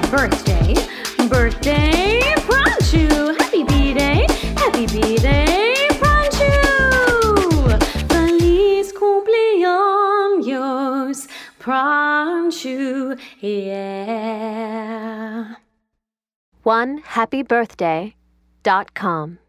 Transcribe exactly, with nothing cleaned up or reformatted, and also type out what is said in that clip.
birthday, birthday, Pranchu! Happy B-Day, happy B-Day, Pranchu! Feliz cumpleaños, Pranchu, yeah. one happy birthday dot com